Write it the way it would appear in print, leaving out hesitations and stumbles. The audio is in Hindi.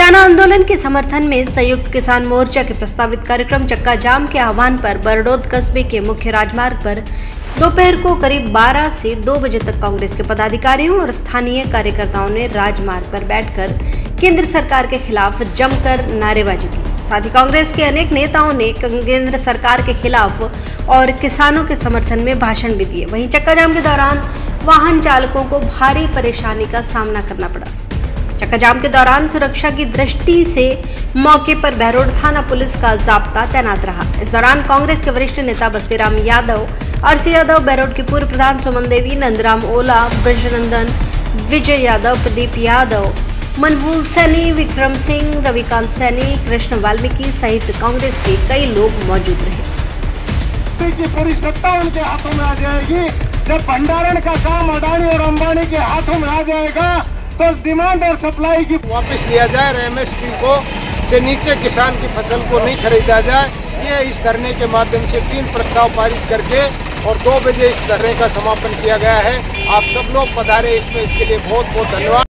किसान आंदोलन के समर्थन में संयुक्त किसान मोर्चा के प्रस्तावित कार्यक्रम चक्का जाम के आह्वान पर बरडोद कस्बे के मुख्य राजमार्ग पर दोपहर को करीब 12 से 2 बजे तक कांग्रेस के पदाधिकारियों और स्थानीय कार्यकर्ताओं ने राजमार्ग पर बैठकर केंद्र सरकार के खिलाफ जमकर नारेबाजी की। साथ ही कांग्रेस के अनेक नेताओं ने केंद्र सरकार के खिलाफ और किसानों के समर्थन में भाषण भी दिए। वहीं चक्का जाम के दौरान वाहन चालकों को भारी परेशानी का सामना करना पड़ा। चक्का जाम के दौरान सुरक्षा की दृष्टि से मौके पर बहरोड थाना पुलिस का जाब्ता तैनात रहा। इस दौरान कांग्रेस के वरिष्ठ नेता बस्तीराम यादव, आरसी यादव, बहरोड की पूर्व प्रधान सुमन देवी, नंदराम ओला, ब्रजनंदन, विजय यादव, प्रदीप यादव, मनवूल सैनी, विक्रम सिंह, रविकांत सैनी, कृष्ण वाल्मीकि सहित कांग्रेस के कई लोग मौजूद रहे। की पूरी सत्ता उनके हाथों में आ जाएगी। जब भंडारण का काम अडानी और अंबानी के हाथों में आ जाएगा तो डिमांड और सप्लाई की वापस लिया जाए और एमएसपी को से नीचे किसान की फसल को नहीं खरीदा जाए। ये इस धरने के माध्यम से 3 प्रस्ताव पारित करके और 2 बजे इस धरने का समापन किया गया है। आप सब लोग पधारे इसमें, इसके लिए बहुत बहुत धन्यवाद।